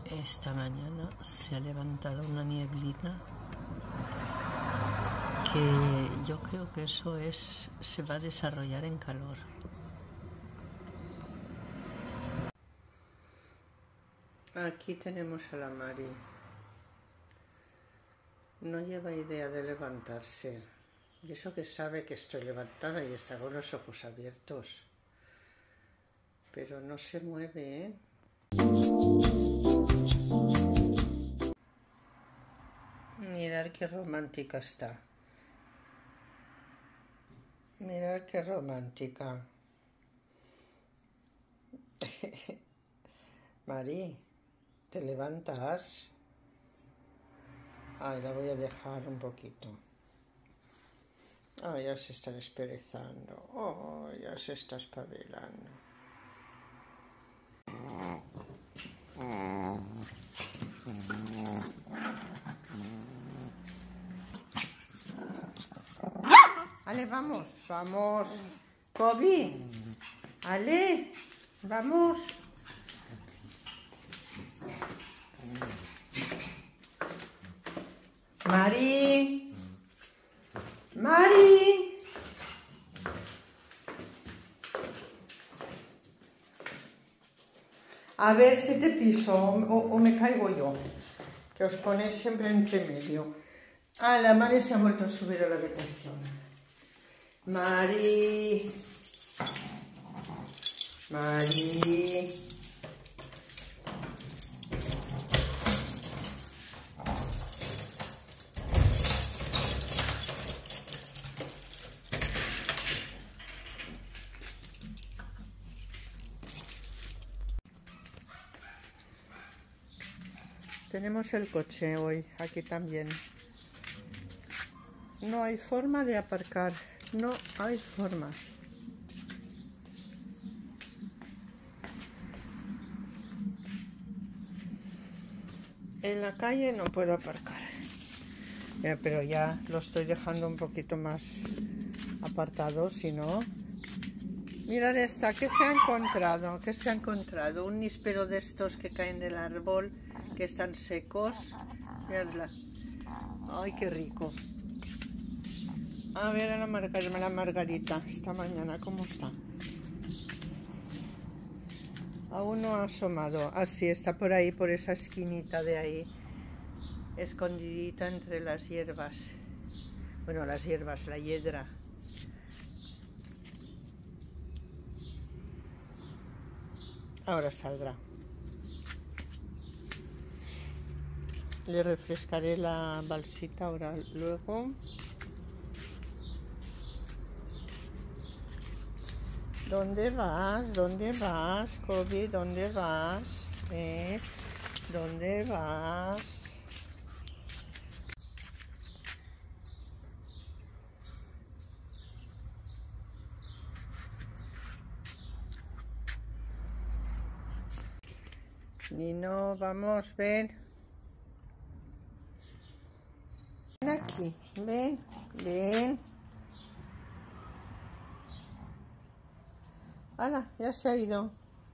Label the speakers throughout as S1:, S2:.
S1: Esta mañana se ha levantado una nieblina que yo creo que se va a desarrollar en calor. Aquí tenemos a la Mari. No lleva idea de levantarse. Y eso que sabe que estoy levantada y está con los ojos abiertos. Pero no se mueve, ¿eh? Mirad qué romántica está. Mirad qué romántica. Mari, ¿te levantas? Ay, la voy a dejar un poquito. Ay, ya se está desperezando. Oh, ya se está espabilando. Ale, vamos, vamos. Kobe, Ale, vamos. Mari, Mari. A ver si te piso o me caigo yo, que os ponéis siempre entre medio. Ah, la Mari se ha vuelto a subir a la habitación. Mari, Mari. Tenemos el coche hoy, aquí también. No hay forma de aparcar, no hay forma. En la calle no puedo aparcar. Pero ya lo estoy dejando un poquito más apartado, si no... Mirad esta, ¿qué se ha encontrado? ¿Qué se ha encontrado? Un níspero de estos que caen del árbol, que están secos. Miradla. Ay, qué rico. A ver a la Margarita, esta mañana, ¿cómo está? Aún no ha asomado. Así está por ahí, por esa esquinita de ahí, escondidita entre las hierbas. Bueno, las hierbas, la hiedra. Ahora saldrá. Le refrescaré la balsita ahora luego. ¿Dónde vas? ¿Dónde vas, Kobe? ¿Dónde vas? ¿Dónde vas? Nino, vamos, ven. Ven aquí, ven, ven. ¡Hala! Ya se ha ido.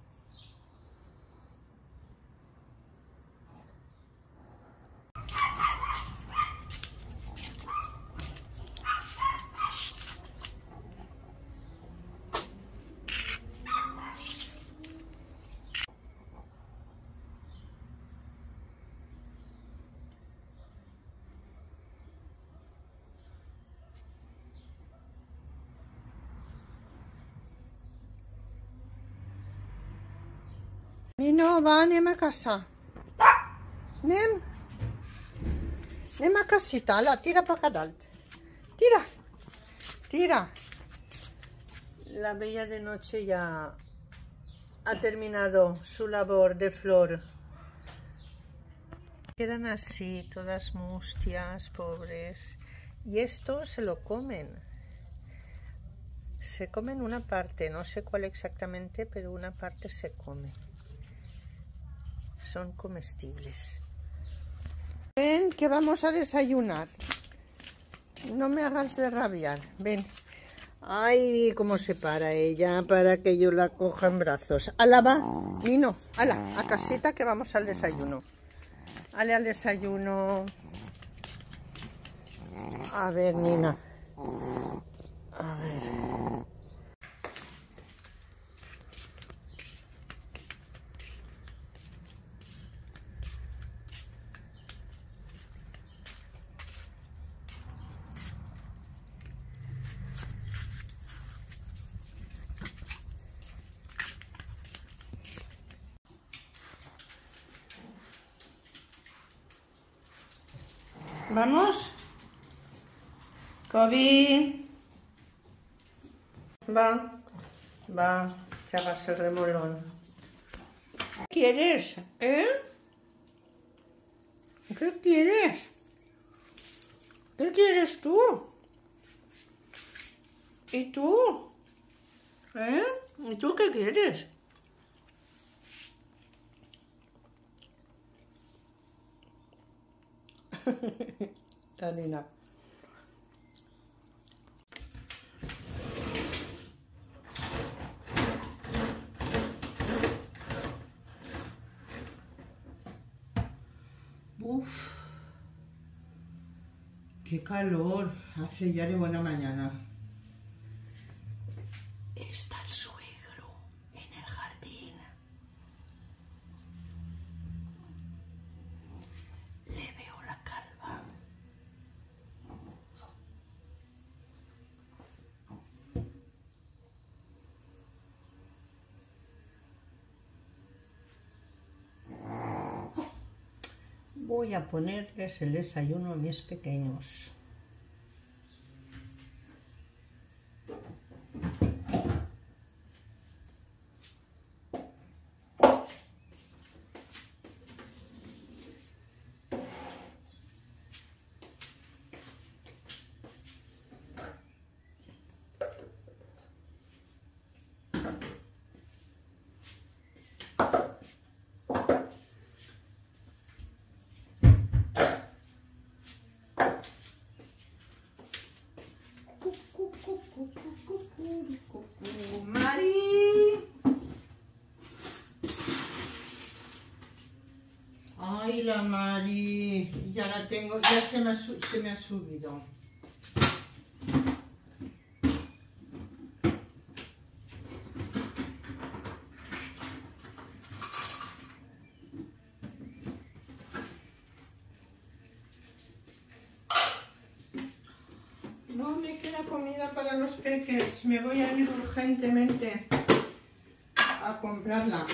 S1: Nino, va, anem a casa. Anem. Anem a casita, ala, tira per acá dalt. Tira. Tira. La bella de noche ya ha terminado su labor de flor. Quedan así, todas mustias, pobres. Y esto se lo comen. Se comen una parte, no sé cuál exactamente, pero una parte se come. Son comestibles. Ven, que vamos a desayunar. No me hagas de rabiar. Ven. Ay, cómo se para ella para que yo la coja en brazos. ¡Hala, va! Nino, ¡hala! A casita que vamos al desayuno. ¡Ale al desayuno! A ver, Nina. A ver. ¿Vamos? Kobe. Va, que hagas el remolón. ¿Qué quieres? ¿Eh? ¿Qué quieres? ¿Qué quieres tú? ¿Y tú? ¿Eh? ¿Y tú qué quieres? La nena. Uf, qué calor hace ya de buena mañana. Está el suegro en el jardín. Le veo la calva. Voy a ponerles el desayuno a mis pequeños. Mari. Ay, la Mari. Ya la tengo, ya se me ha subido. No me queda comida para los peques. Me voy a ir urgentemente a comprarla.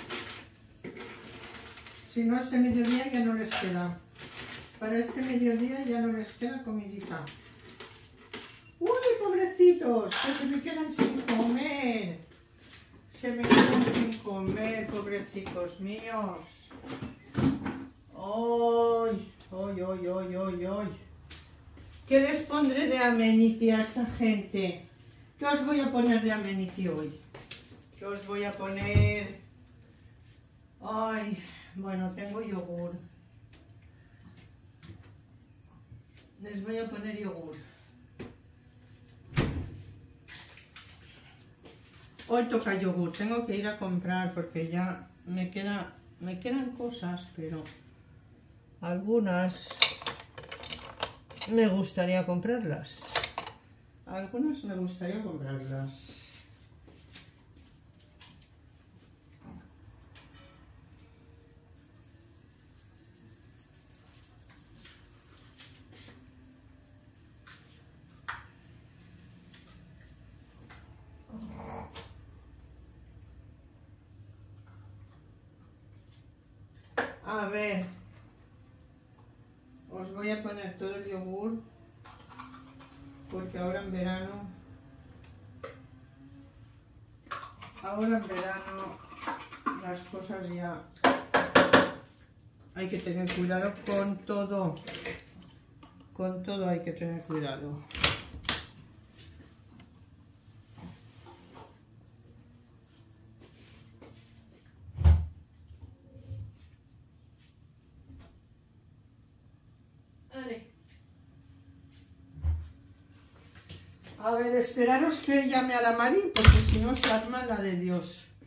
S1: Si no, este mediodía ya no les queda. Para este mediodía ya no les queda comidita. ¡Uy, pobrecitos! Que se me quedan sin comer. Se me quedan sin comer, pobrecitos míos. ¡Ay! ¡Ay, ay, ay, ay, ay! ¿Qué les pondré de amenity a esta gente? ¿Qué os voy a poner de amenity hoy? ¿Qué os voy a poner? Ay, bueno, tengo yogur. Les voy a poner yogur. Hoy toca yogur. Tengo que ir a comprar porque ya me quedan cosas, pero algunas me gustaría comprarlas. Algunas me gustaría comprarlas. A ver, os voy a poner todo el yogur porque ahora en verano las cosas ya hay que tener cuidado con todo hay que tener cuidado. A ver, esperaros que llame a la Mari, porque si no se arma la de Dios.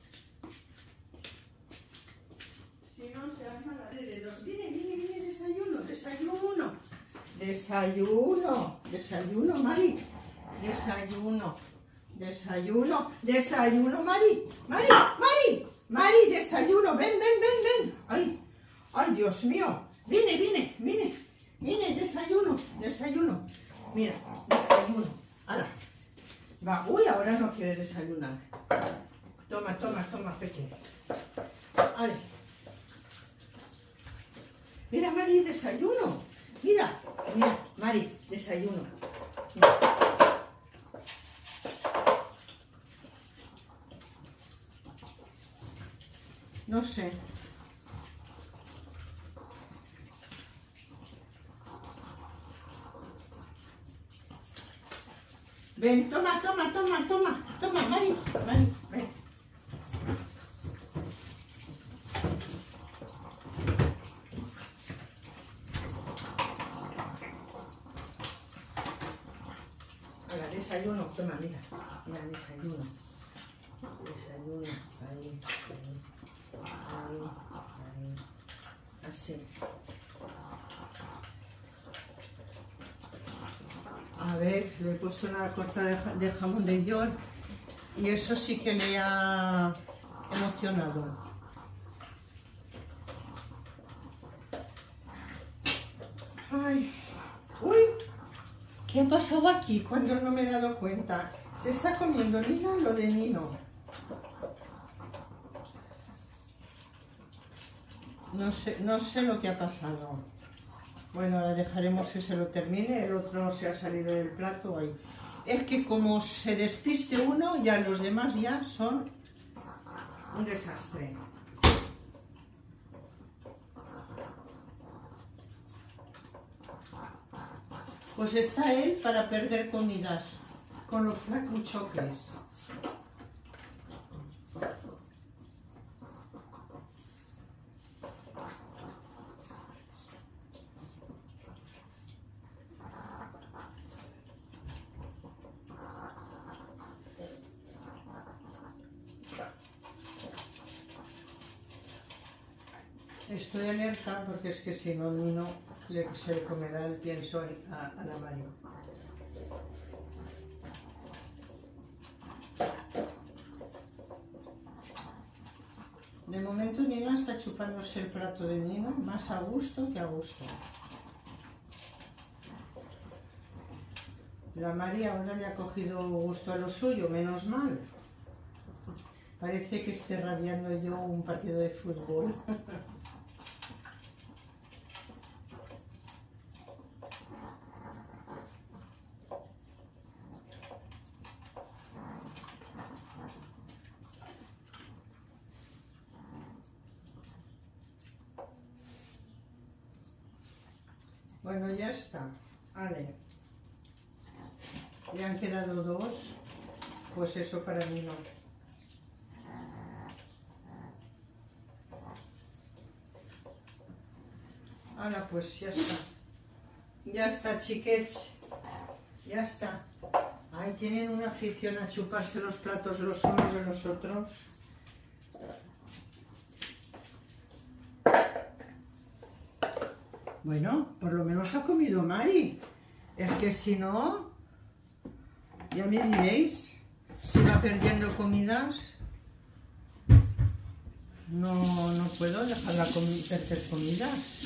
S1: Si no se arma la de Dios. Viene, desayuno, desayuno. Desayuno, desayuno, Mari. Desayuno, desayuno, desayuno, Mari. Mari, desayuno. Ven. Ay, Dios mío. Viene, desayuno. Mira, desayuno. Ahora. Va, uy, ahora no quiere desayunar. Toma, pequeño. Vale. Mira, Mari, desayuno. Mira, Mari, desayuno. Mira. No sé. Ven, toma, Mari, ven. Ahora, desayuno, toma, mira, desayuno. Ahí. Así. A ver, le he puesto una corta de jamón de York y eso sí que le ha emocionado. Ay, uy, ¿qué ha pasado aquí cuando no me he dado cuenta? Se está comiendo Nina lo de Nino. No sé lo que ha pasado. Bueno, ahora dejaremos que se lo termine, el otro se ha salido del plato ahí. Es que como se despiste uno, ya los demás ya son un desastre. Pues está él para perder comidas, con los flacucho que es. Estoy alerta porque es que si no, Nino se le comerá el pienso a la Mario. De momento Nina está chupándose el plato de Nino más a gusto que a gusto. La María ahora le ha cogido gusto a lo suyo, menos mal. Parece que esté radiando yo un partido de fútbol. Bueno, ya está. Vale. Le han quedado dos. Pues eso para mí no. Ahora pues ya está. Ya está, chiquets. Ya está. Ahí tienen una afición a chuparse los platos los unos de los otros. Bueno, por lo menos ha comido Mari. Es que si no, ya me diréis, si va perdiendo comidas, no puedo dejarla perder comidas.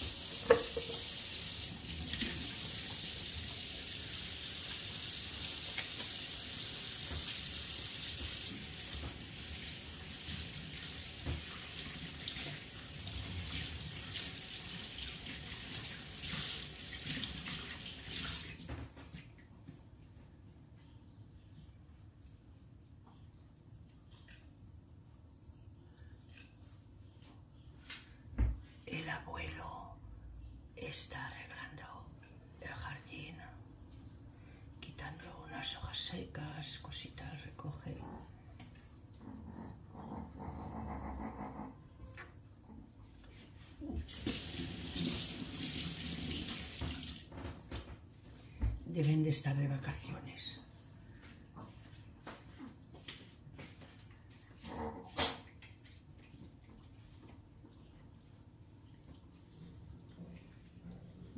S1: El abuelo está arreglando el jardín, quitando unas hojas secas, cositas, recoge. Deben de estar de vacaciones.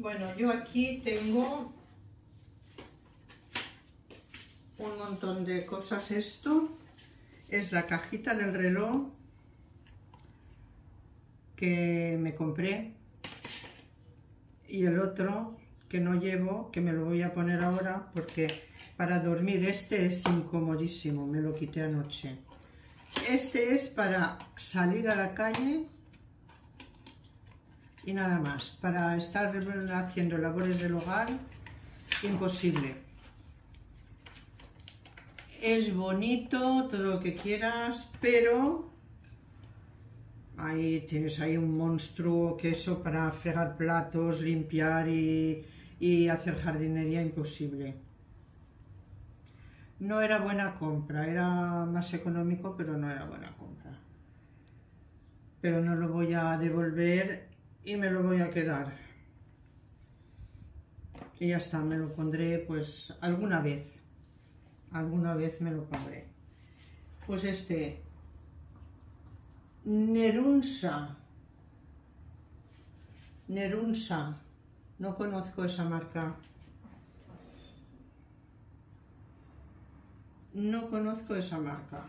S1: Bueno, yo aquí tengo un montón de cosas. Esto es la cajita del reloj que me compré, y el otro que no llevo, que me lo voy a poner ahora porque para dormir este es incomodísimo, me lo quité anoche. Este es para salir a la calle y nada más. Para estar haciendo labores del hogar, imposible. Es bonito, todo lo que quieras, pero ahí tienes ahí un monstruo que eso para fregar platos, limpiar y hacer jardinería, imposible. No era buena compra, era más económico, pero no era buena compra. Pero no lo voy a devolver y me lo voy a quedar. Y ya está, me lo pondré pues alguna vez me lo pondré. Pues este Nerunsa, no conozco esa marca. No conozco esa marca.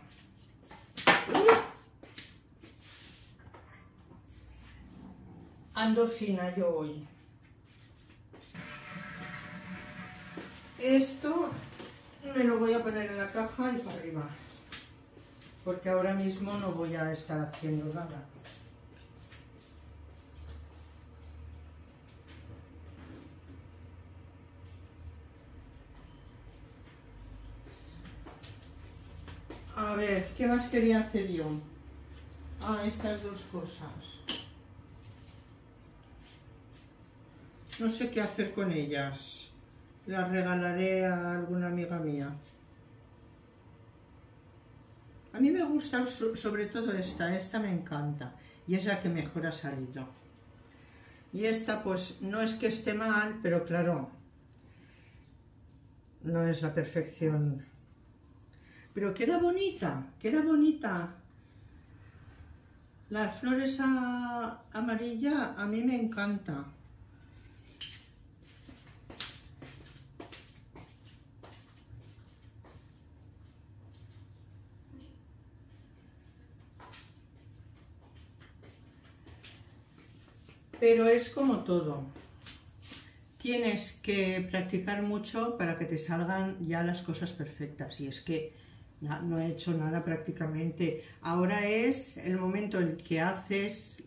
S1: Ando fina yo hoy. Esto me lo voy a poner en la caja y para arriba, porque ahora mismo no voy a estar haciendo nada. A ver, ¿qué más quería hacer yo? Ah, estas dos cosas. No sé qué hacer con ellas. Las regalaré a alguna amiga mía. A mí me gusta sobre todo esta me encanta. Y es la que mejor ha salido. Y esta pues no es que esté mal, pero claro, no es la perfección. Pero queda bonita, queda bonita. Las flores amarillas a mí me encanta. Pero es como todo. Tienes que practicar mucho para que te salgan ya las cosas perfectas. Y es que no he hecho nada prácticamente. Ahora es el momento en que haces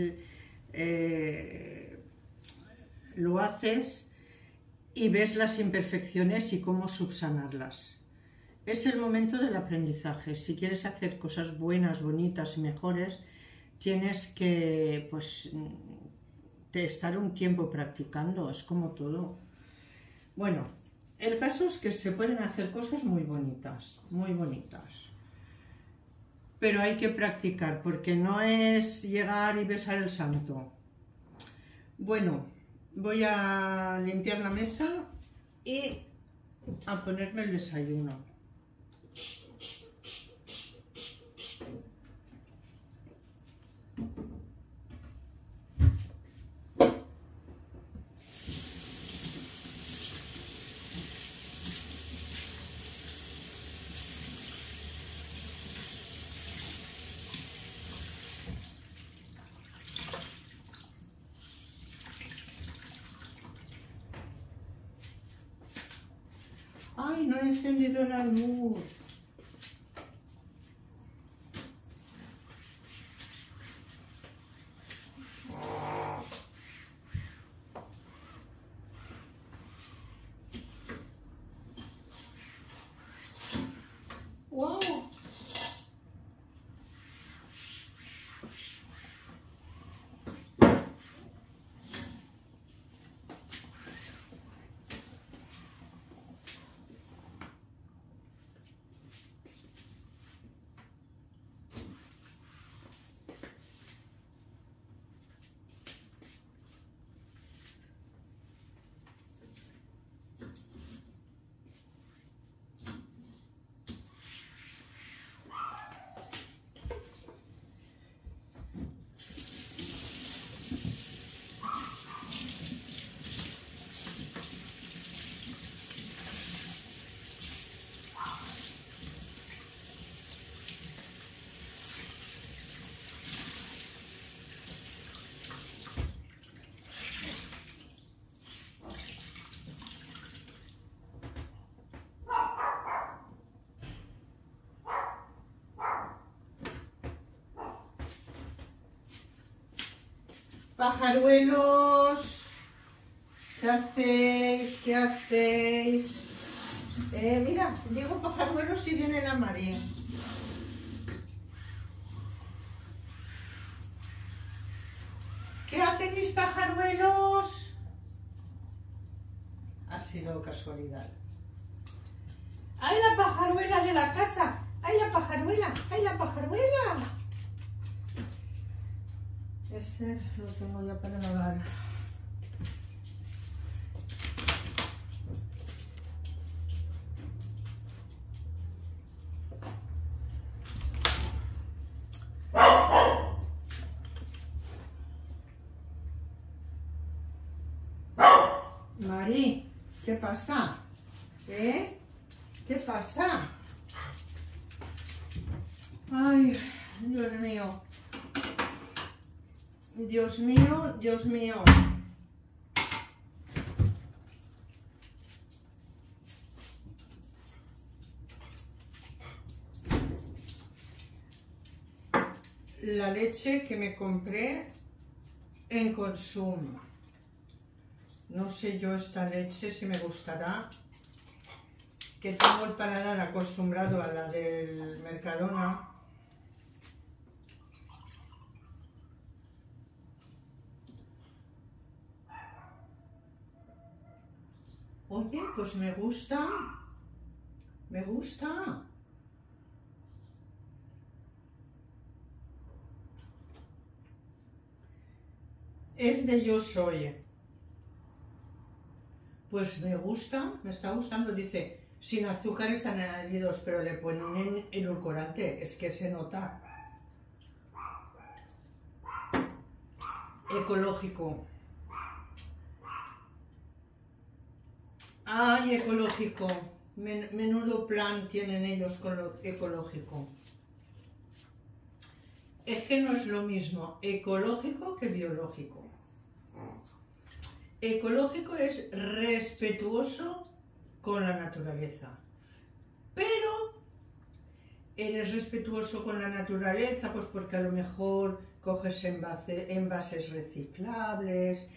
S1: lo haces y ves las imperfecciones y cómo subsanarlas. Es el momento del aprendizaje. Si quieres hacer cosas buenas, bonitas y mejores, tienes que pues estar un tiempo practicando. Es como todo. Bueno, el caso es que se pueden hacer cosas muy bonitas, pero hay que practicar, porque no es llegar y besar el santo. Bueno, voy a limpiar la mesa y a ponerme el desayuno. ¡Ay, no he encendido la luz! ¡Wow! Pajaruelos, ¿qué hacéis? ¿Qué hacéis? Mira, digo pajaruelos y viene la María. ¿Qué hacen mis pajaruelos? Ha sido casualidad. ¡Ay, la pajaruela de la casa! ¡Ay, la pajaruela! ¡Ay, la pajaruela! Este lo tengo ya para lavar. Mari, ¿qué pasa? ¿Qué pasa? Ay, Dios mío. Dios mío, Dios mío. La leche que me compré en Consum. No sé yo esta leche si me gustará, que tengo el paladar acostumbrado a la del Mercadona. Oye, pues me gusta, me gusta. Es de Yo Soy. Pues me gusta, me está gustando. Dice, sin azúcares añadidos, pero le ponen edulcorante. Es que se nota. Ecológico. Ay, ecológico. Menudo plan tienen ellos con lo ecológico. Es que no es lo mismo ecológico que biológico. Ecológico es respetuoso con la naturaleza, pero eres respetuoso con la naturaleza pues porque a lo mejor coges envases reciclables,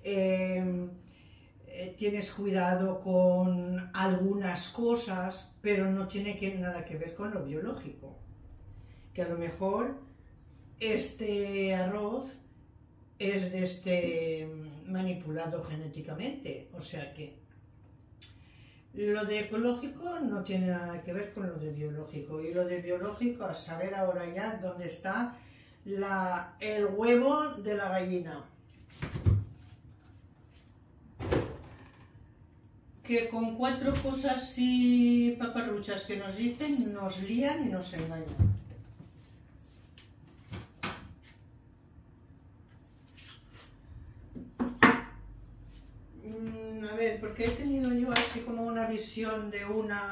S1: tienes cuidado con algunas cosas, pero no tiene nada que ver con lo biológico, que a lo mejor este arroz es manipulado genéticamente, o sea que lo de ecológico no tiene nada que ver con lo de biológico, y lo de biológico a saber ahora ya dónde está el huevo de la gallina, que con 4 cosas y paparruchas que nos dicen nos lían y nos engañan. A ver, porque he tenido yo así como una visión de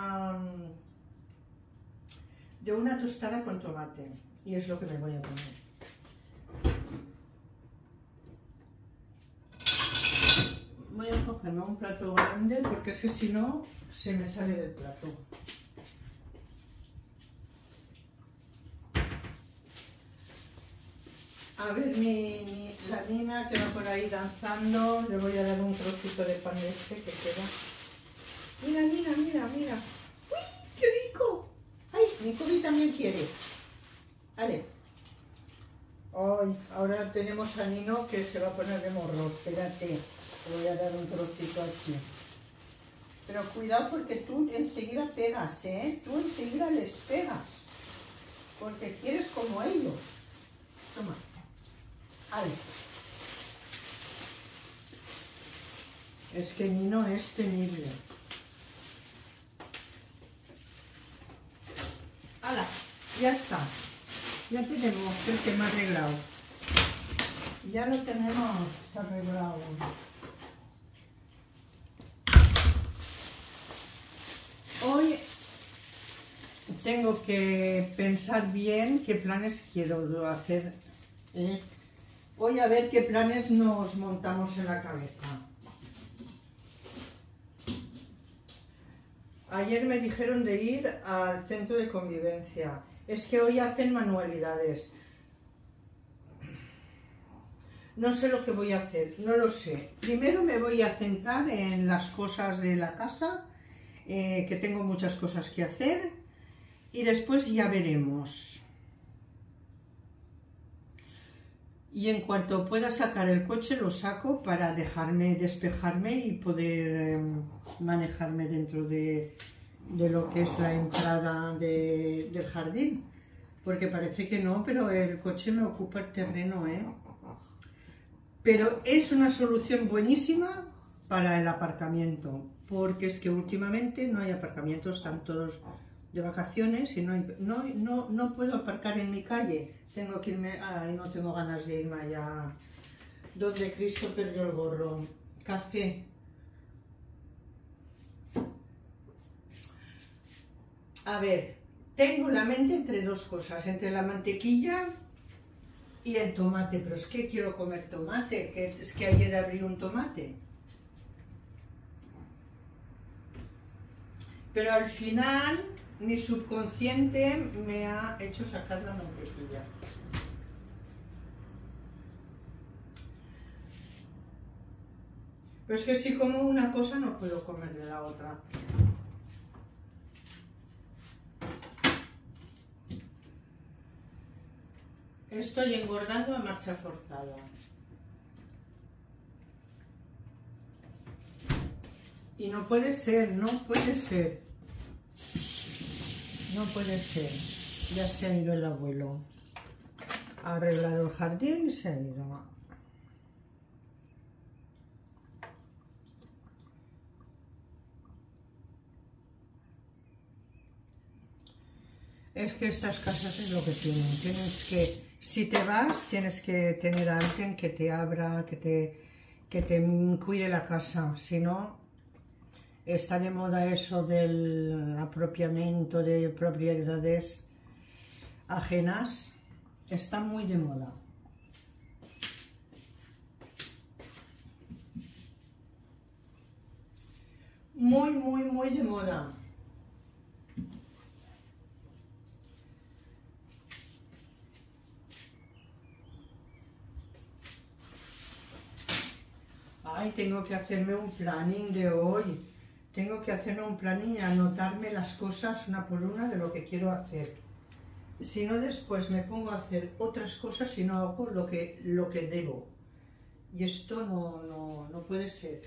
S1: una tostada con tomate, y es lo que me voy a poner. Voy a cogerme un plato grande porque es que si no se me sale del plato. A ver, la Nina que va por ahí danzando, le voy a dar un trocito de pan este que queda. Mira, Nina, mira, mira. ¡Uy, qué rico! ¡Ay, Nicoli también quiere! Vale. Hoy, ahora tenemos a Nino que se va a poner de morro. Espérate, te voy a dar un trocito aquí. Pero cuidado porque tú enseguida pegas, ¿eh? Tú enseguida les pegas. Porque quieres como ellos. Toma. Ale. Es que Nino es temible. ¡Hala! Ya está. Ya tenemos el tema arreglado. Ya lo tenemos arreglado. Hoy tengo que pensar bien qué planes quiero hacer. Voy a ver qué planes nos montamos en la cabeza. Ayer me dijeron de ir al centro de convivencia. Es que hoy hacen manualidades. No sé lo que voy a hacer, no lo sé. Primero me voy a centrar en las cosas de la casa, que tengo muchas cosas que hacer, y después ya veremos. Y en cuanto pueda sacar el coche, lo saco para despejarme y poder manejarme dentro de lo que es la entrada del jardín. Porque parece que no, pero el coche me ocupa el terreno, ¿eh? Pero es una solución buenísima para el aparcamiento, porque es que últimamente no hay aparcamientos, están todos de vacaciones y no puedo aparcar en mi calle. Tengo que irme, ay, no tengo ganas de irme allá donde Cristo perdió el gorro. Café. A ver, tengo la mente entre dos cosas, entre la mantequilla y el tomate, pero es que quiero comer tomate, que es que ayer abrí un tomate. Pero al final mi subconsciente me ha hecho sacar la mantequilla. Pero es que si como una cosa no puedo comer de la otra. Estoy engordando a marcha forzada. Y no puede ser, no puede ser. No puede ser. Ya se ha ido el abuelo. Ha arreglado el jardín y se ha ido. Es que estas casas es lo que tienen. Tienes que, si te vas, tienes que tener a alguien que te abra, que te cuide la casa. Si no, está de moda eso del apropiamiento de propiedades ajenas. Está muy de moda. Muy, muy, muy de moda. Ay, tengo que hacerme un planning de hoy. Tengo que hacerme un planning y anotarme las cosas una por una de lo que quiero hacer. Si no, después me pongo a hacer otras cosas y no hago lo que debo. Y esto no puede ser.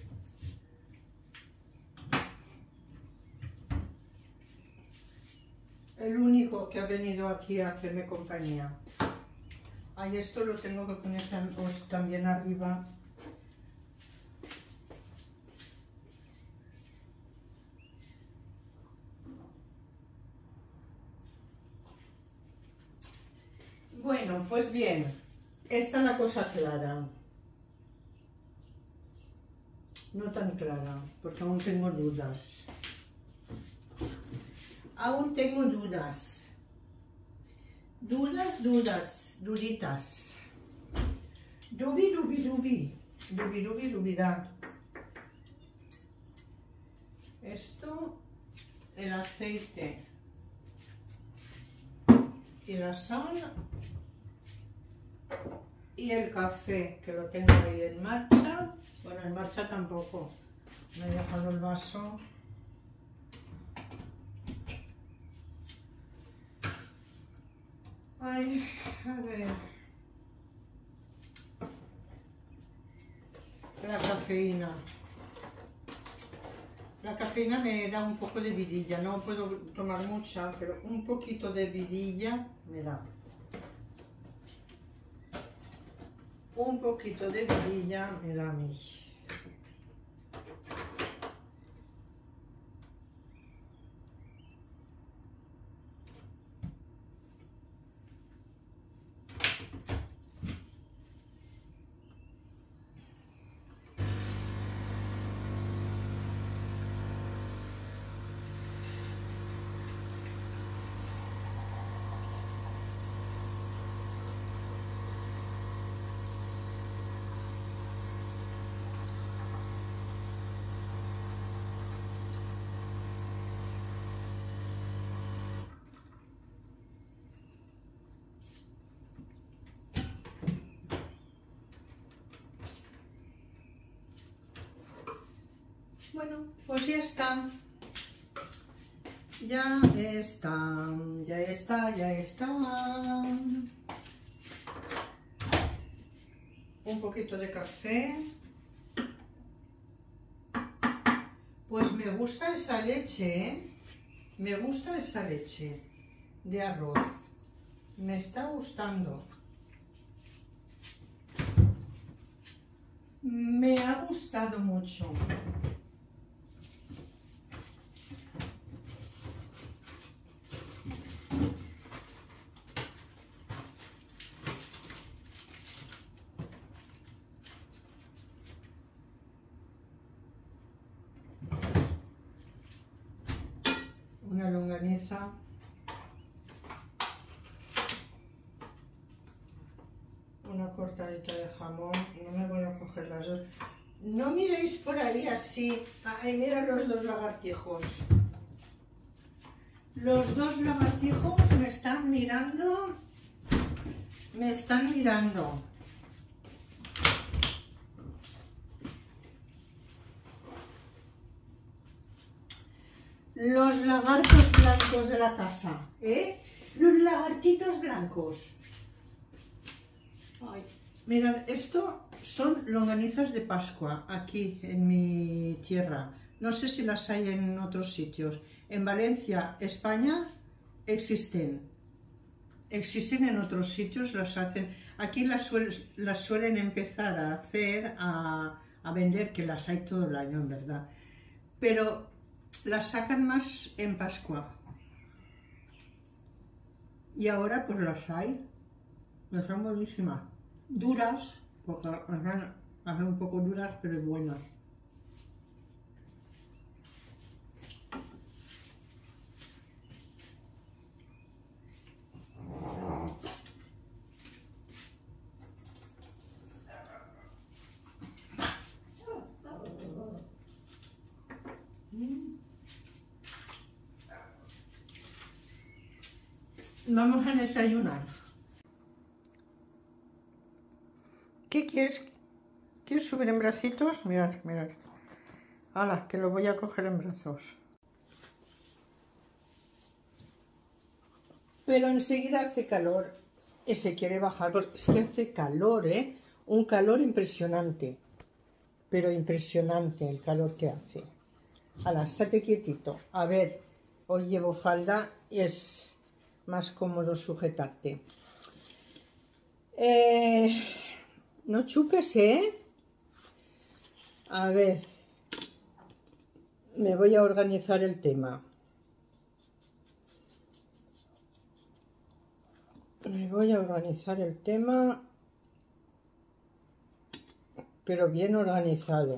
S1: El único que ha venido aquí a hacerme compañía. Ay, esto lo tengo que poner también arriba. Bueno, pues bien, esta es la cosa clara. No tan clara, porque aún tengo dudas. Aún tengo dudas. Dudas, duditas. Dubida. Esto, el aceite y la sal y el café, que lo tengo ahí en marcha. Bueno, en marcha tampoco. Me he dejado el vaso. Ay, a ver. La cafeína. La cafeína me da un poco de vidilla. No puedo tomar mucha, pero un poquito de vidilla me da. Un poquito de vidilla me da a mí. Pues ya está. Ya está, ya está, ya está. Un poquito de café. Pues me gusta esa leche, ¿eh? Me gusta esa leche de arroz. Me está gustando. Me ha gustado mucho. Una longaniza. Una cortadita de jamón. No me voy a coger las dos. No miréis por ahí así. Ay, mira los dos lagartijos. Los dos lagartijos me están mirando. Me están mirando. Los lagartos blancos de la casa, ¿eh? Los lagartitos blancos. Ay, mirad, esto son longanizas de Pascua, aquí en mi tierra. No sé si las hay en otros sitios. En Valencia, España, existen. Existen en otros sitios, las hacen. Aquí las suelen empezar a hacer, a vender, que las hay todo el año, en verdad. Pero las sacan más en Pascua. Y ahora pues las hay. Las son buenísimas. Duras, porque hacen un poco duras, pero buenas. Vamos a desayunar. ¿Qué quieres? ¿Quieres subir en bracitos? Mirad, mirad. ¡Hala! Que lo voy a coger en brazos. Pero enseguida hace calor y se quiere bajar. Porque es que hace calor, ¿eh? Un calor impresionante. Pero impresionante el calor que hace. ¡Hala! Estate quietito. A ver, hoy llevo falda y es más cómodo sujetarte. No chupes, ¿eh? A ver, me voy a organizar el tema. Me voy a organizar el tema, pero bien organizado.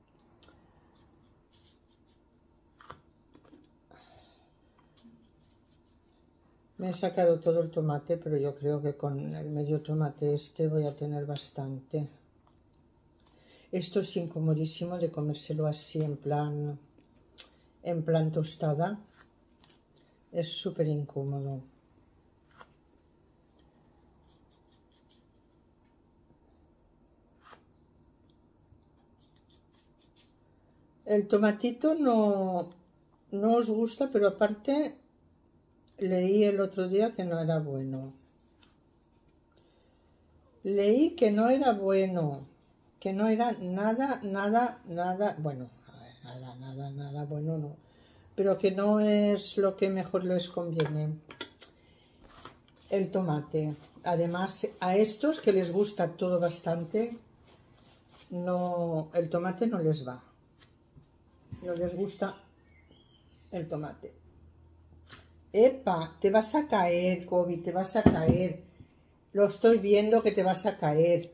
S1: Me he sacado todo el tomate, pero yo creo que con el medio tomate este voy a tener bastante. Esto es incomodísimo de comérselo así en plan tostada. Es súper incómodo. El tomatito no os gusta, pero aparte leí el otro día que no era bueno. Leí que no era bueno, que no era nada, bueno, nada bueno no, pero que no es lo que mejor les conviene el tomate. Además, a estos que les gusta todo bastante, no, el tomate no les va. No les gusta el tomate. ¡Epa! Te vas a caer, Kobe, te vas a caer. Lo estoy viendo que te vas a caer.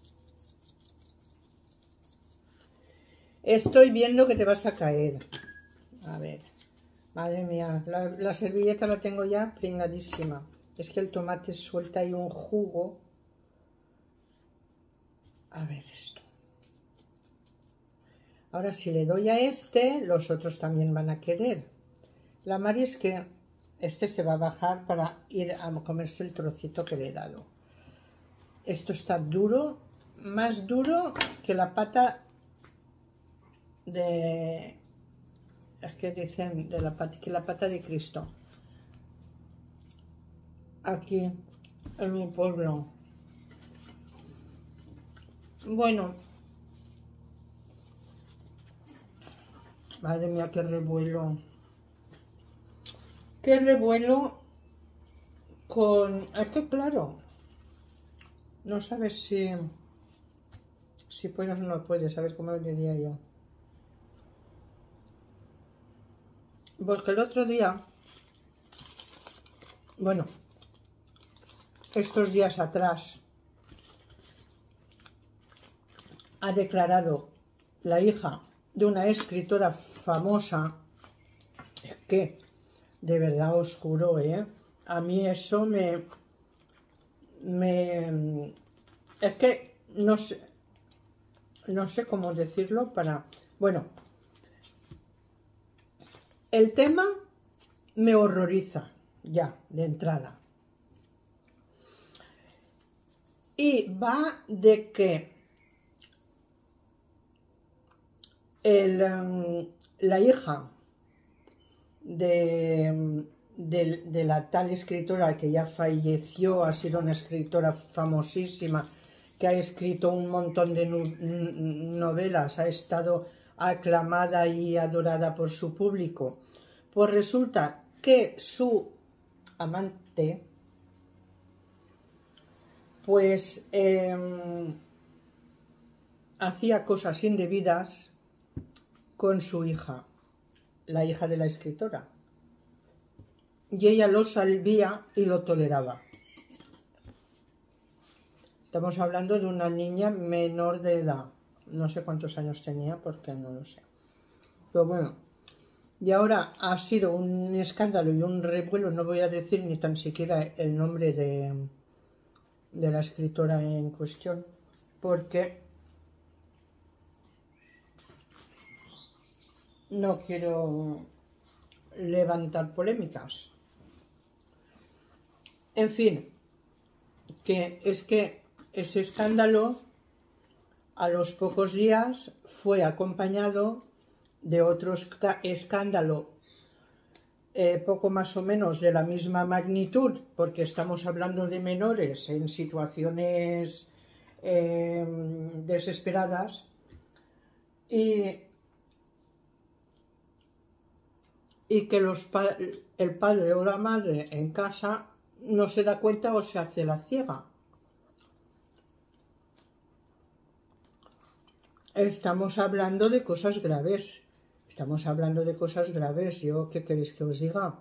S1: Estoy viendo que te vas a caer. A ver. Madre mía, la servilleta la tengo ya pringadísima. Es que el tomate suelta ahí un jugo. A ver esto. Ahora si le doy a este, los otros también van a querer. La Mari es que este se va a bajar para ir a comerse el trocito que le he dado. Esto está duro, más duro que la pata de Es que dicen de que la pata de Cristo. Aquí, en mi pueblo. Bueno. Madre mía, qué revuelo. Qué revuelo con... Es que claro, no sabes si puedes o no puedes, a ver cómo lo diría yo. Porque el otro día, bueno, estos días atrás, ha declarado la hija de una escritora famosa, es que, de verdad os juro, a mí eso es que no sé cómo decirlo para... Bueno, el tema me horroriza ya, de entrada. Y va de que la hija de la tal escritora que ya falleció, ha sido una escritora famosísima, que ha escrito un montón de novelas, ha estado aclamada y adorada por su público, pues resulta que su amante, pues hacía cosas indebidas con su hija, la hija de la escritora, y ella lo sabía y lo toleraba. Estamos hablando de una niña menor de edad, no sé cuántos años tenía porque no lo sé, pero bueno, y ahora ha sido un escándalo y un revuelo, no voy a decir ni tan siquiera el nombre de la escritora en cuestión, porque no quiero levantar polémicas. En fin, que es que ese escándalo a los pocos días fue acompañado de otro escándalo poco más o menos de la misma magnitud, porque estamos hablando de menores en situaciones desesperadas, y que el padre o la madre en casa no se da cuenta o se hace la ciega. Estamos hablando de cosas graves. Estamos hablando de cosas graves. Yo, ¿qué queréis que os diga?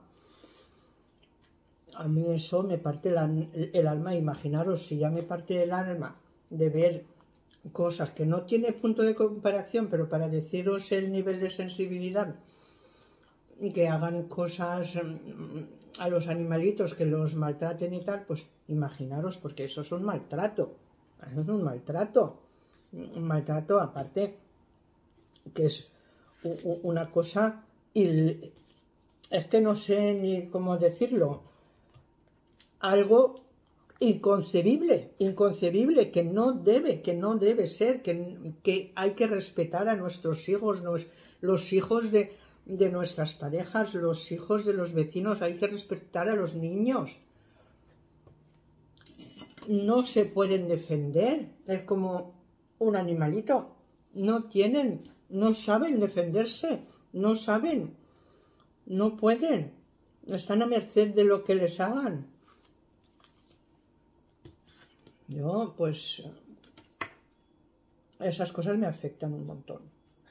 S1: A mí eso me parte el alma. Imaginaros, si ya me parte el alma de ver cosas que no tiene punto de comparación, pero para deciros el nivel de sensibilidad, que hagan cosas a los animalitos, que los maltraten y tal, pues imaginaros, porque eso es un maltrato. Eso es un maltrato. Un maltrato aparte que es una cosa, y es que no sé ni cómo decirlo, algo inconcebible, que no debe ser, que hay que respetar a nuestros hijos, los hijos de nuestras parejas, los hijos de los vecinos, hay que respetar a los niños. No se pueden defender, es como un animalito, no saben defenderse, no saben, no pueden, están a merced de lo que les hagan. Yo, pues, esas cosas me afectan un montón,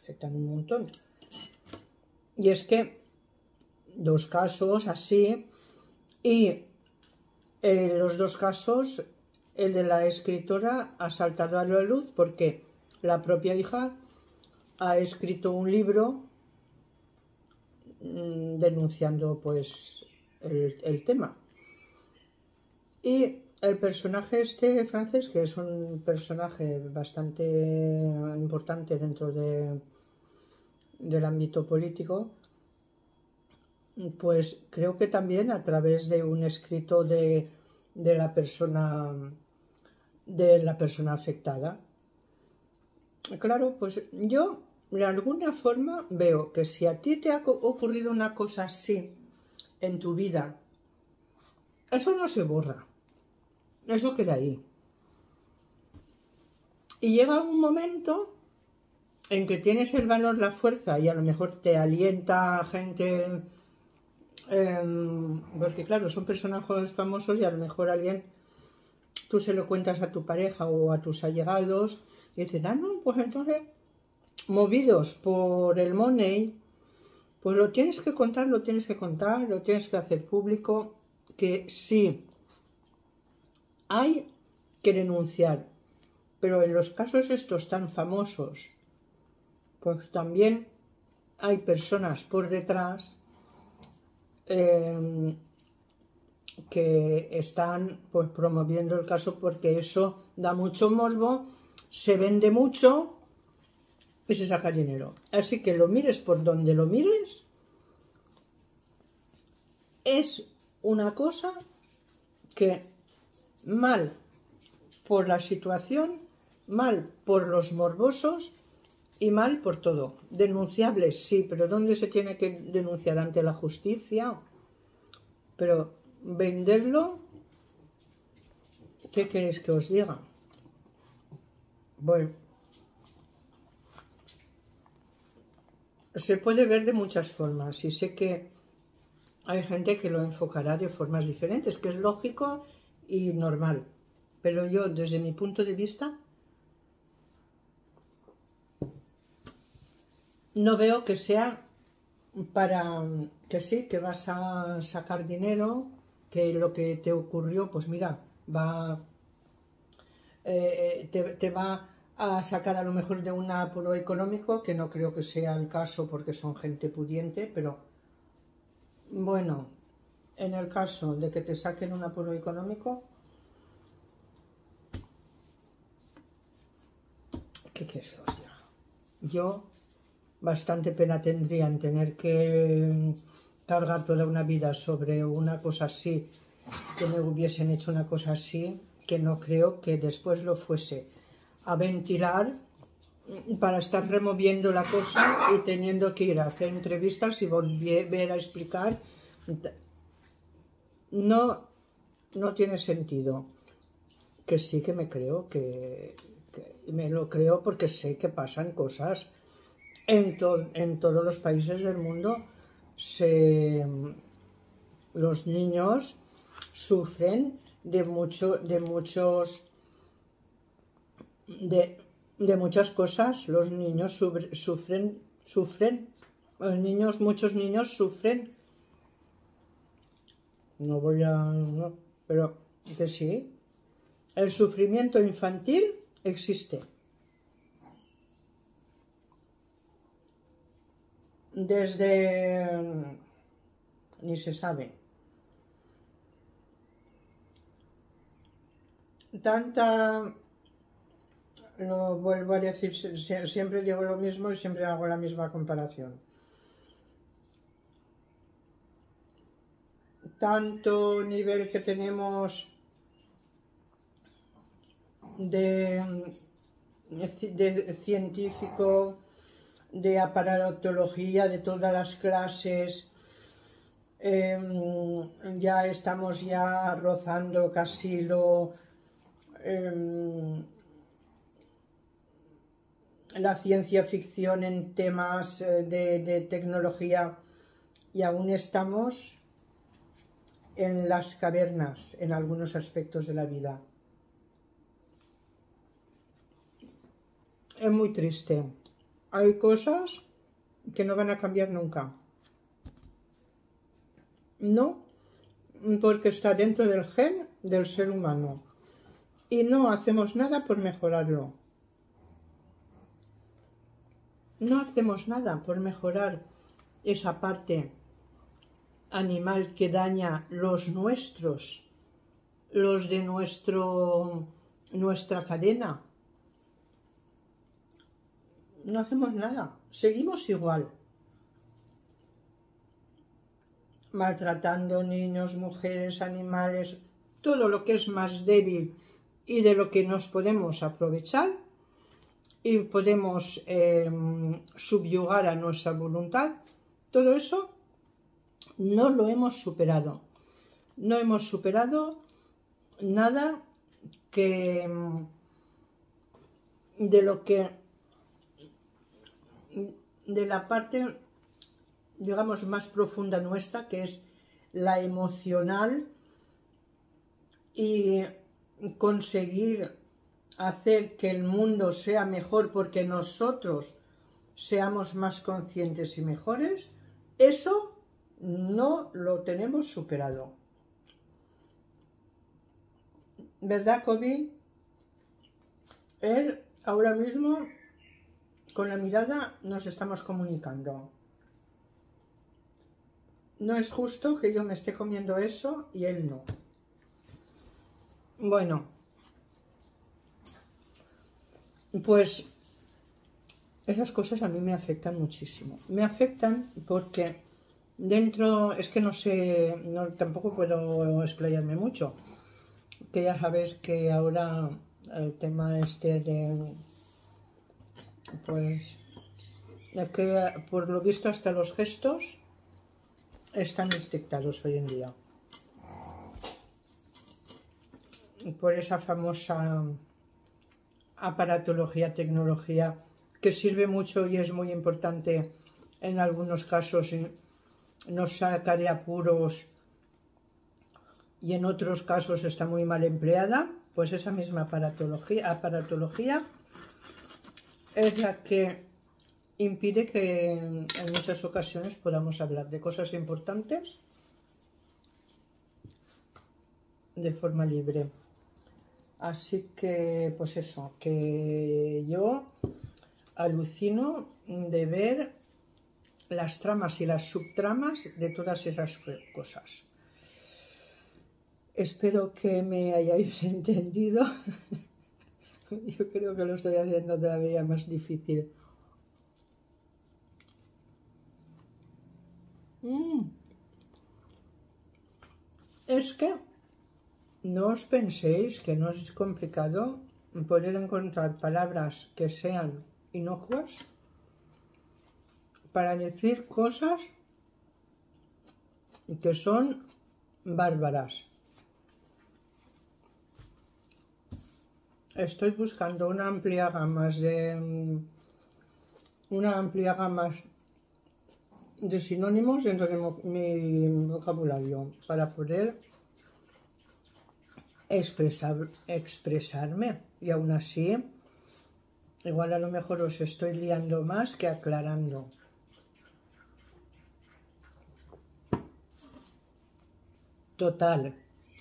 S1: Y es que dos casos así, y los dos casos, el de la escritora ha saltado a la luz porque la propia hija ha escrito un libro denunciando pues el tema. Y el personaje este francés, que es un personaje bastante importante dentro del ámbito político, pues creo que también a través de un escrito de la persona afectada. Claro, pues yo de alguna forma veo que si a ti te ha ocurrido una cosa así en tu vida, eso no se borra, eso queda ahí. Y llega un momento en que tienes el valor, la fuerza, y a lo mejor te alienta gente, porque claro, son personajes famosos y a lo mejor alguien, tú se lo cuentas a tu pareja o a tus allegados y dicen, ah, no, pues entonces, movidos por el money, pues lo tienes que contar, lo tienes que hacer público, que sí, hay que denunciar, pero en los casos estos tan famosos, pues también hay personas por detrás que están pues promoviendo el caso, porque eso da mucho morbo, se vende mucho y se saca dinero. Así que lo mires por donde lo mires, es una cosa que mal por la situación, mal por los morbosos y mal por todo. Denunciable, sí, pero ¿dónde se tiene que denunciar? Ante la justicia. Pero venderlo, ¿qué queréis que os diga? Bueno, se puede ver de muchas formas y sé que hay gente que lo enfocará de formas diferentes, que es lógico y normal. Pero yo, desde mi punto de vista, no veo que sea para que sí, que vas a sacar dinero, que lo que te ocurrió, pues mira, te va a sacar a lo mejor de un apuro económico, que no creo que sea el caso porque son gente pudiente, pero bueno, en el caso de que te saquen un apuro económico, ¿qué quieres que os diga? Yo bastante pena tendría en tener que cargar toda una vida sobre una cosa así, que me hubiesen hecho una cosa así, que no creo que después lo fuese a ventilar para estar removiendo la cosa y teniendo que ir a hacer entrevistas y volver a explicar. No tiene sentido. Que sí que me creo, que me lo creo porque sé que pasan cosas. En todos los países del mundo los niños sufren de muchas cosas. Los niños sufren, muchos niños sufren. No voy a... no, pero que sí. El sufrimiento infantil existe. Desde... ni se sabe. Lo vuelvo a decir, siempre digo lo mismo y siempre hago la misma comparación. Tanto nivel que tenemos de científico, de aparatología, de todas las clases, ya estamos ya rozando casi la ciencia ficción en temas de tecnología, y aún estamos en las cavernas en algunos aspectos de la vida. Es muy triste. Hay cosas que no van a cambiar nunca. No, porque está dentro del gen del ser humano. Y no hacemos nada por mejorarlo. No hacemos nada por mejorar esa parte animal que daña los nuestros, los de nuestra cadena. No hacemos nada, seguimos igual. Maltratando niños, mujeres, animales, todo lo que es más débil y de lo que nos podemos aprovechar, y podemos subyugar a nuestra voluntad, todo eso no lo hemos superado. No hemos superado nada que de la parte, digamos, más profunda nuestra, que es la emocional, y conseguir hacer que el mundo sea mejor porque nosotros seamos más conscientes y mejores, eso no lo tenemos superado. ¿Verdad, Kobe? Él ahora mismo con la mirada nos estamos comunicando. No es justo que yo me esté comiendo eso y él no. Bueno, pues esas cosas a mí me afectan muchísimo. Me afectan porque dentro, es que no sé, tampoco puedo explayarme mucho. Que ya sabes que ahora el tema este de, pues, es que por lo visto hasta los gestos están dictados hoy en día. Por esa famosa aparatología, tecnología, que sirve mucho y es muy importante en algunos casos, nos saca de apuros, y en otros casos está muy mal empleada, pues esa misma aparatología es la que impide que en muchas ocasiones podamos hablar de cosas importantes de forma libre. Así que, pues eso, que yo alucino de ver las tramas y las subtramas de todas esas cosas. Espero que me hayáis entendido. Yo creo que lo estoy haciendo todavía más difícil. Es que no os penséis que no es complicado poder encontrar palabras que sean inocuas para decir cosas que son bárbaras. Estoy buscando una amplia gama de sinónimos dentro de mi vocabulario para poder expresarme, y aún así igual a lo mejor os estoy liando más que aclarando. Total,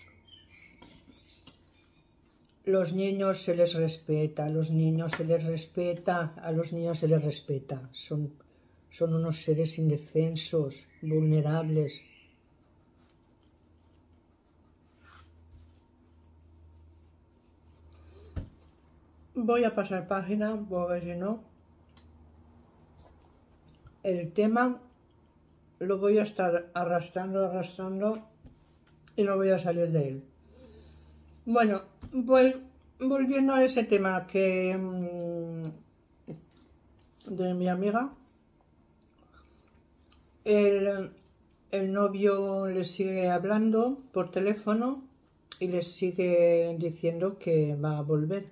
S1: los niños se les respeta, a los niños se les respeta, a los niños se les respeta. Son unos seres indefensos, vulnerables. Voy a pasar página porque si no, el tema lo voy a estar arrastrando y no voy a salir de él. Bueno, pues volviendo a ese tema que de mi amiga, el novio le sigue hablando por teléfono y le sigue diciendo que va a volver.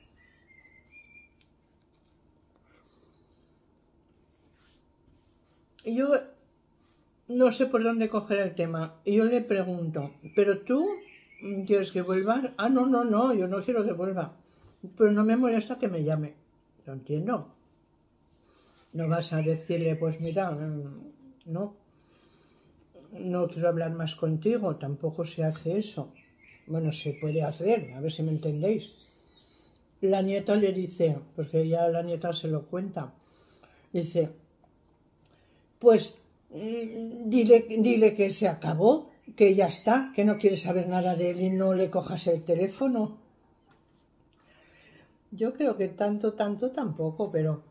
S1: Yo no sé por dónde coger el tema y yo le pregunto, ¿pero tú quieres que vuelva? Ah, no, yo no quiero que vuelva, pero no me molesta que me llame. Lo entiendo. No vas a decirle, pues mira, no quiero hablar más contigo, tampoco se hace eso. Bueno, se puede hacer, a ver si me entendéis. La nieta le dice, pues que ya la nieta se lo cuenta, dice, pues dile que se acabó, que ya está, que no quieres saber nada de él y no le cojas el teléfono. Yo creo que tanto tampoco, pero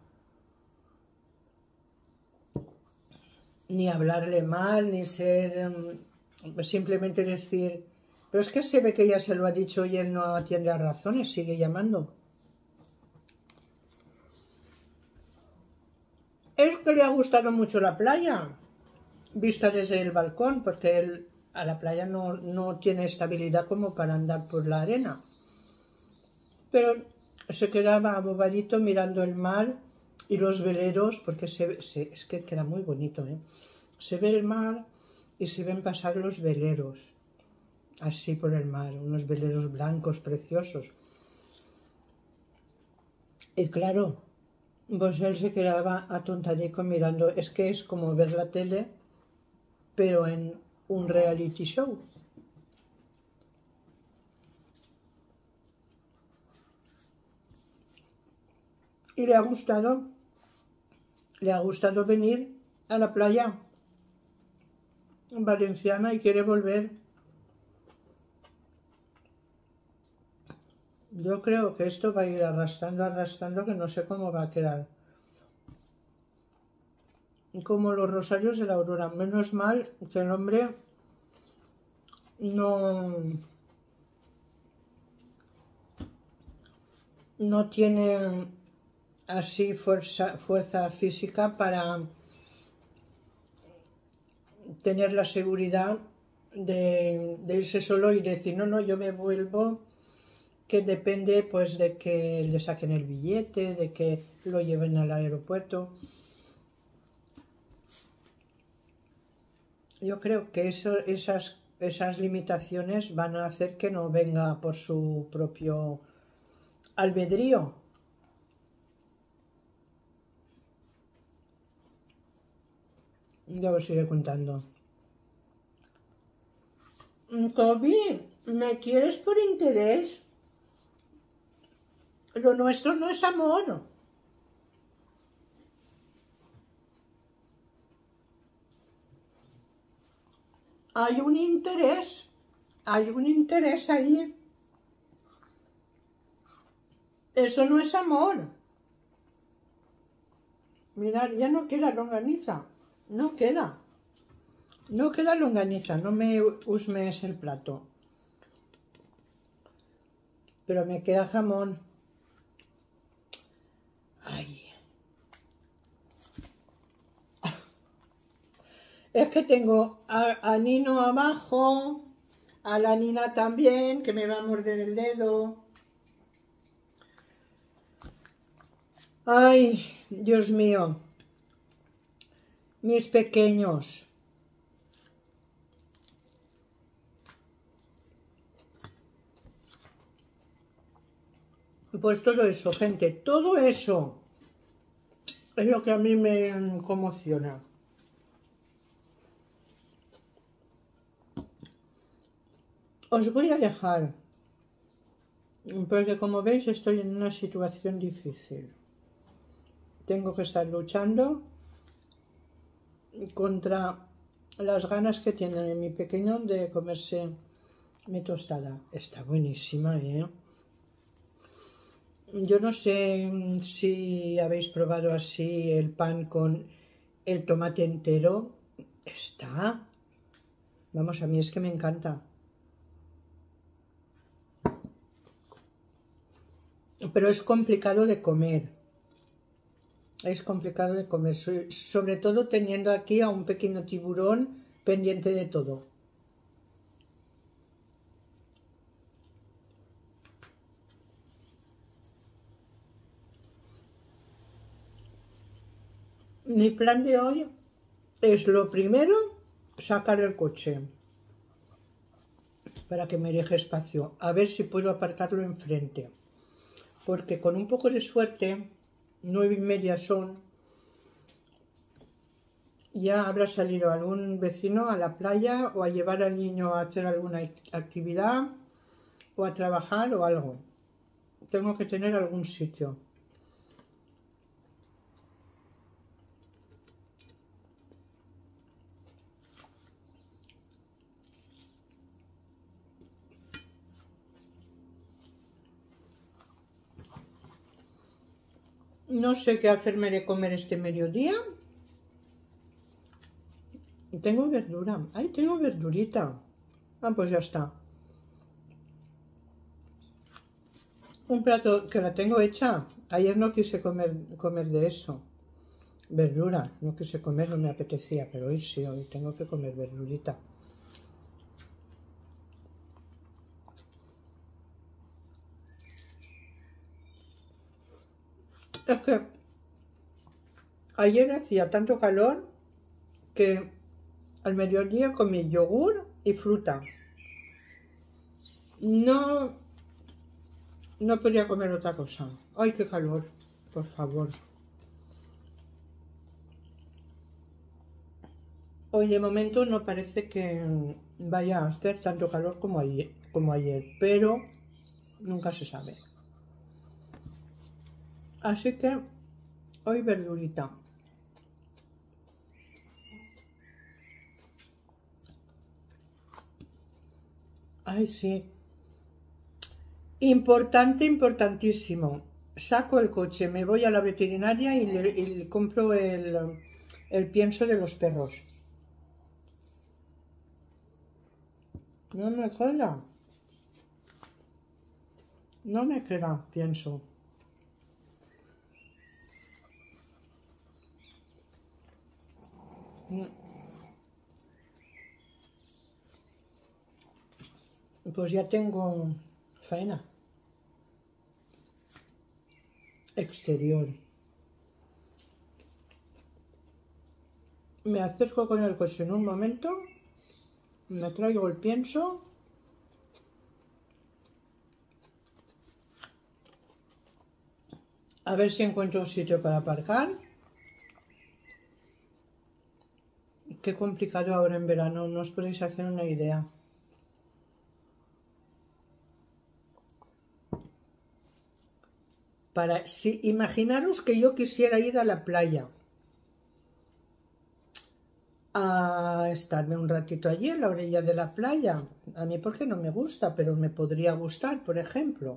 S1: ni hablarle mal, ni ser, simplemente decir, pero es que se ve que ya se lo ha dicho y él no atiende a razones, sigue llamando. Es que le ha gustado mucho la playa, vista desde el balcón, porque él a la playa no tiene estabilidad como para andar por la arena. Pero se quedaba abobadito mirando el mar y los veleros, porque es que queda muy bonito, ¿eh? Se ve el mar y se ven pasar los veleros, así por el mar, unos veleros blancos preciosos. Y claro, pues él se quedaba atontadico mirando, es que es como ver la tele, pero en un reality show. Y le ha gustado venir a la playa valenciana y quiere volver. Yo creo que esto va a ir arrastrando, que no sé cómo va a quedar. Como los rosarios de la aurora. Menos mal que el hombre no tiene así fuerza física para tener la seguridad de irse solo y decir, no, yo me vuelvo, que depende pues de que le saquen el billete, de que lo lleven al aeropuerto. Yo creo que esas limitaciones van a hacer que no venga por su propio albedrío. Ya os iré contando. Toby, ¿me quieres por interés? Lo nuestro no es amor. Hay un interés ahí. Eso no es amor. Mirad, ya no queda longaniza. No queda longaniza, no me husmees el plato. Pero me queda jamón. Ay. Es que tengo a Nino abajo, a la Nina también, que me va a morder el dedo. Ay, Dios mío. Mis pequeños. Pues todo eso, gente, todo eso es lo que a mí me conmociona. Os voy a dejar, porque como veis estoy en una situación difícil. Tengo que estar luchando contra las ganas que tiene mi pequeño de comerse mi tostada. Está buenísima, ¿eh? Yo no sé si habéis probado así el pan con el tomate entero. Está. Vamos, a mí es que me encanta. Pero es complicado de comer. Es complicado de comer, sobre todo teniendo aquí a un pequeño tiburón pendiente de todo. Mi plan de hoy es lo primero, sacar el coche para que me deje espacio, a ver si puedo aparcarlo enfrente, porque con un poco de suerte, 9:30 son, ya habrá salido algún vecino a la playa o a llevar al niño a hacer alguna actividad o a trabajar o algo. Tengo que tener algún sitio. No sé qué hacerme de comer este mediodía. Tengo verdura. ¡Ay, tengo verdurita! Ah, pues ya está. Un plato que la tengo hecha. Ayer no quise comer de eso. verdura. No quise comer, no me apetecía, pero hoy sí, hoy tengo que comer verdurita. Es que ayer hacía tanto calor que al mediodía comí yogur y fruta. No podía comer otra cosa. ¡Ay, qué calor! Por favor. Hoy de momento no parece que vaya a hacer tanto calor como ayer, pero nunca se sabe. Así que hoy verdurita. Ay, sí. Importante, importantísimo. Saco el coche, me voy a la veterinaria y le compro el pienso de los perros. No me queda. No me queda pienso. Pues ya tengo faena. Exterior. Me acerco con el coche en un momento. Me traigo el pienso. A ver si encuentro un sitio para aparcar. Qué complicado ahora en verano, no os podéis hacer una idea. Imaginaros que yo quisiera ir a la playa a estarme un ratito allí en la orilla de la playa. A mí porque no me gusta, pero me podría gustar, por ejemplo.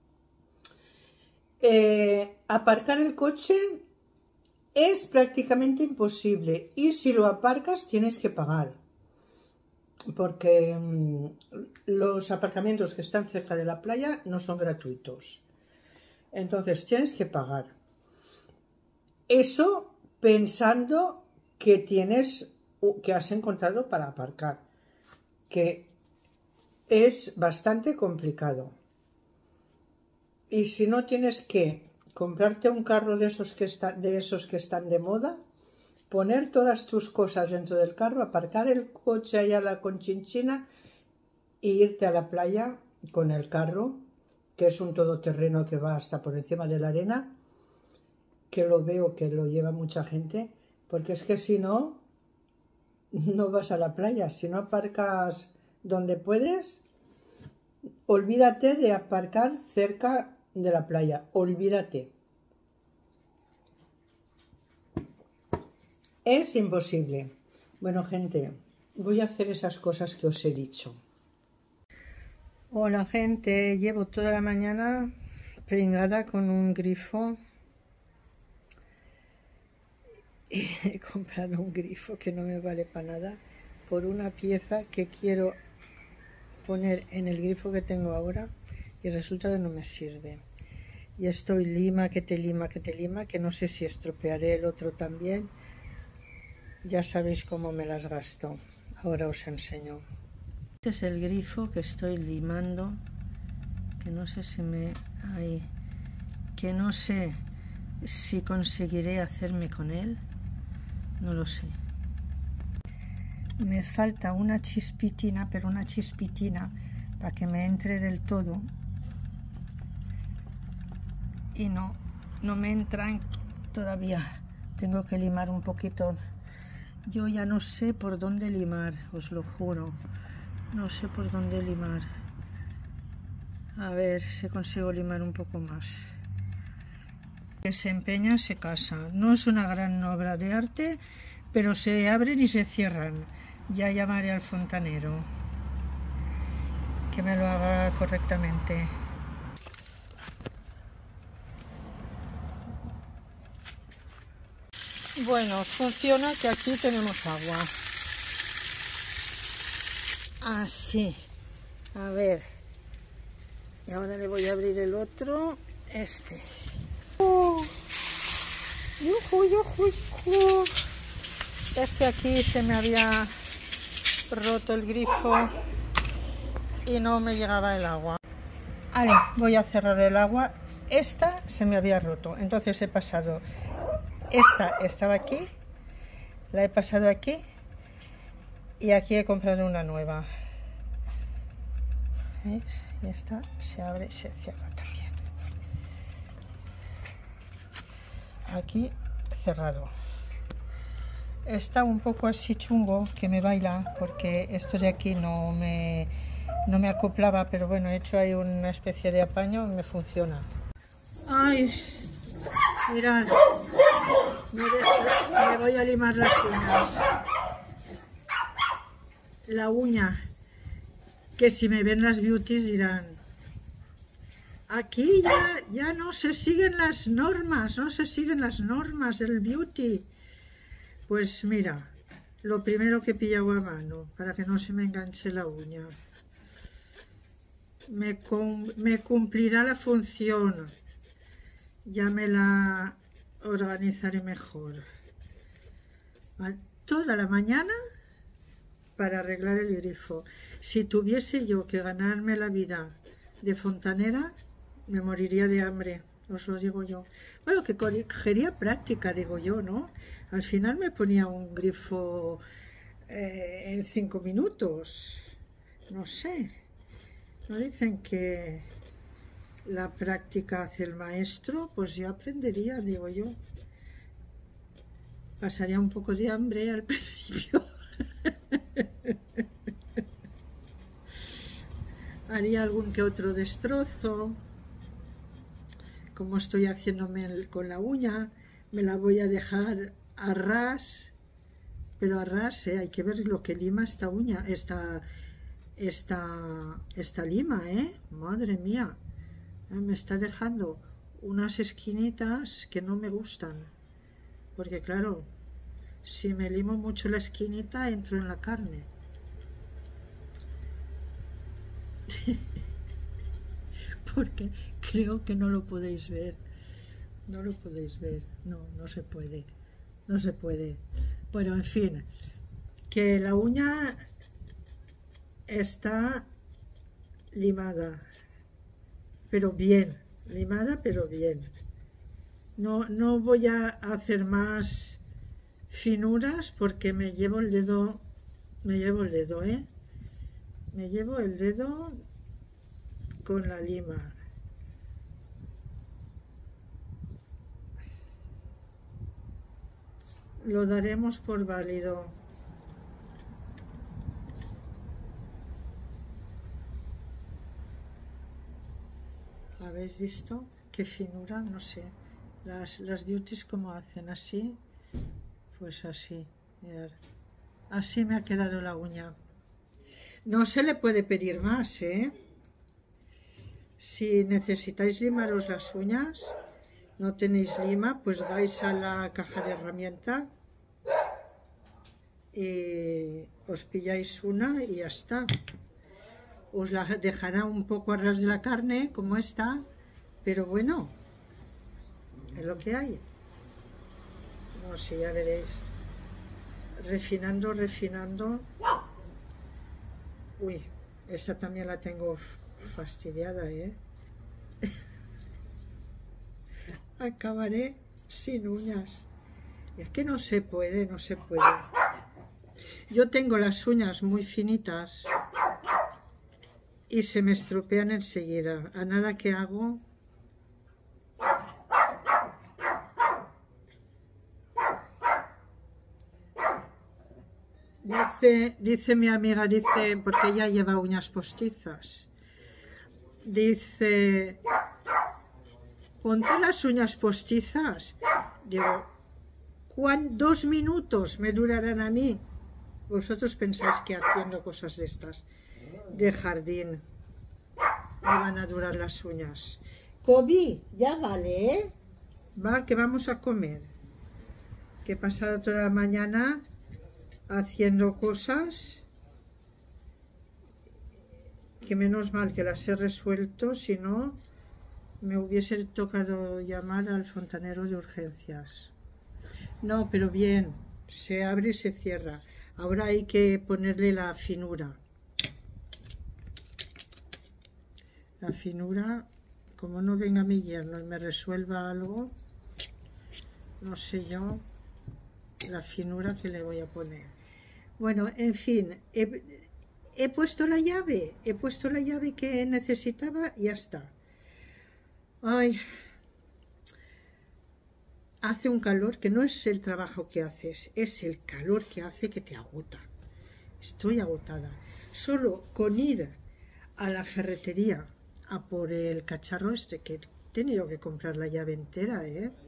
S1: Aparcar el coche es prácticamente imposible y si lo aparcas tienes que pagar. Porque los aparcamientos que están cerca de la playa no son gratuitos. Entonces tienes que pagar. Eso pensando que has encontrado para aparcar, que es bastante complicado. Y si no, tienes que comprarte un carro de esos que están de moda, poner todas tus cosas dentro del carro, aparcar el coche allá a la Conchinchina e irte a la playa con el carro, que es un todoterreno que va hasta por encima de la arena, que lo veo que lo lleva mucha gente, porque es que si no, no vas a la playa. Si no aparcas donde puedes, olvídate de aparcar cerca de la playa, olvídate. Es imposible. Bueno, gente, voy a hacer esas cosas que os he dicho. Hola, gente, llevo toda la mañana pringada con un grifo. Y he comprado un grifo que no me vale para nada por una pieza que quiero poner en el grifo que tengo ahora y resulta que no me sirve. Y estoy lima, que no sé si estropearé el otro también. Ya sabéis cómo me las gasto. Ahora os enseño. Este es el grifo que estoy limando, que no sé si que no sé si conseguiré hacerme con él. No lo sé. Me falta una chispitina, pero una chispitina para que me entre del todo. Y no me entran todavía. Tengo que limar un poquito. Yo ya no sé por dónde limar, os lo juro. No sé por dónde limar. A ver si consigo limar un poco más. Que se empeña, se casa. No es una gran obra de arte, pero se abren y se cierran. Ya llamaré al fontanero que me lo haga correctamente. Bueno, funciona, que aquí tenemos agua. Así. A ver. Y ahora le voy a abrir el otro. Yujú, yujú, yujú. Es que aquí se me había roto el grifo y no me llegaba el agua. Vale, voy a cerrar el agua. Esta se me había roto, entonces he pasado. Esta estaba aquí, la he pasado aquí y aquí he comprado una nueva. ¿Veis? Y esta se abre y se cierra también. Aquí cerrado. Está un poco así chungo que me baila porque esto de aquí no me acoplaba, pero bueno, he hecho ahí una especie de apaño y me funciona. Ay, mirad, me voy a limar las uñas. La uña, que si me ven las beauties dirán, aquí ya no se siguen las normas, no se siguen las normas del beauty. Pues mira, lo primero que he pillado a mano para que no se me enganche la uña. Me cumplirá la función. Ya me la organizaré mejor. Toda la mañana para arreglar el grifo. Si tuviese yo que ganarme la vida de fontanera, me moriría de hambre, os lo digo yo. Bueno, que cogería práctica, digo yo, ¿no? Al final me ponía un grifo en 5 minutos. No sé. ¿No dicen que la práctica hace el maestro? Pues yo aprendería, digo yo. Pasaría un poco de hambre al principio. Haría algún que otro destrozo. Como estoy haciéndome con la uña, me la voy a dejar a ras. Pero a ras, hay que ver lo que lima esta uña, esta lima, madre mía, me está dejando unas esquinitas que no me gustan, porque claro, si me limo mucho la esquinita entro en la carne. Porque creo que no lo podéis ver, no lo podéis ver, no se puede, no se puede. Bueno, en fin, que la uña está limada, pero bien, limada pero bien. No voy a hacer más finuras porque me llevo el dedo, me llevo el dedo con la lima. Lo daremos por válido. ¿Habéis visto? Qué finura, no sé. Las beauties como hacen así, pues así, mirad. Así me ha quedado la uña. No se le puede pedir más, Si necesitáis limaros las uñas, no tenéis lima, pues vais a la caja de herramientas y os pilláis una y ya está. Os la dejará un poco a ras de la carne, como esta, pero bueno, es lo que hay. No sé, ya veréis. Refinando, refinando. Uy, esa también la tengo fastidiada, Acabaré sin uñas. Es que no se puede, no se puede. Yo tengo las uñas muy finitas y se me estropean enseguida. A nada que hago. Dice mi amiga, porque ella lleva uñas postizas. Dice, ponte las uñas postizas. Digo, 2 minutos me durarán a mí. Vosotros pensáis que haciendo cosas de estas de jardín me van a durar las uñas. Kobe, ya vale, Va, que vamos a comer. Que he pasado toda la mañana haciendo cosas que menos mal que las he resuelto, si no me hubiese tocado llamar al fontanero de urgencias. No, pero bien, se abre y se cierra. Ahora hay que ponerle la finura. La finura, como no venga mi yerno y me resuelva algo, no sé yo la finura que le voy a poner. Bueno, en fin, he puesto la llave que necesitaba y ya está. Ay, hace un calor que no es el trabajo que haces, es el calor que hace que te agota. Estoy agotada. Solo con ir a la ferretería a por el cacharro este, que he tenido que comprar la llave entera,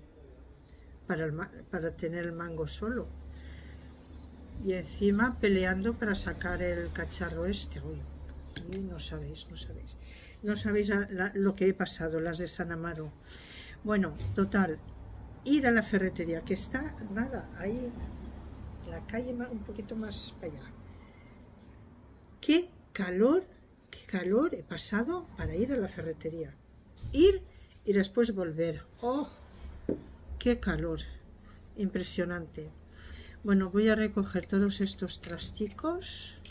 S1: para tener el mango solo. Y encima peleando para sacar el cacharro este. Uy, no sabéis lo que he pasado, las de San Amaro. Bueno, total, ir a la ferretería, que está, nada, ahí, en la calle un poquito más para allá. Qué calor he pasado para ir a la ferretería. Ir y después volver. ¡Oh! ¡Qué calor! Impresionante. Bueno, voy a recoger todos estos trasticos,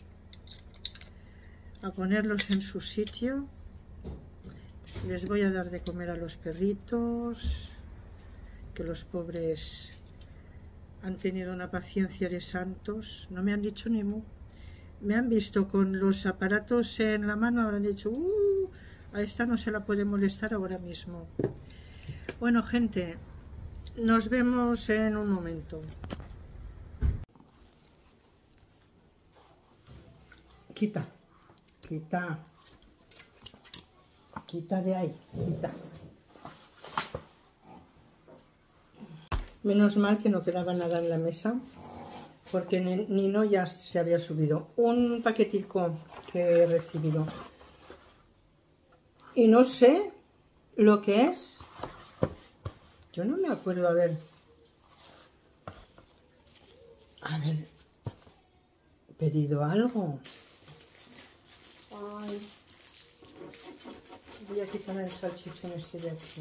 S1: a ponerlos en su sitio. Les voy a dar de comer a los perritos, que los pobres han tenido una paciencia de santos. No me han dicho ni mu. Me han visto con los aparatos en la mano, habrán dicho, a esta no se la puede molestar ahora mismo. Bueno, gente, nos vemos en un momento. Quita de ahí, quita. Menos mal que no quedaba nada en la mesa, porque Nino ya se había subido. Un paquetico que he recibido. Y no sé lo que es. Yo no me acuerdo haber pedido algo. Ay. Voy a quitar el salchichón ese de aquí.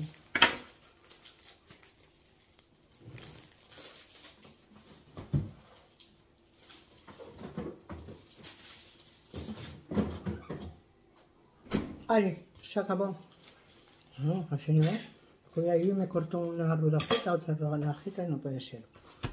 S1: Ay, se acabó. No, así no. Voy a ir y me corto una rodajita, otra rodajita y no puede ser.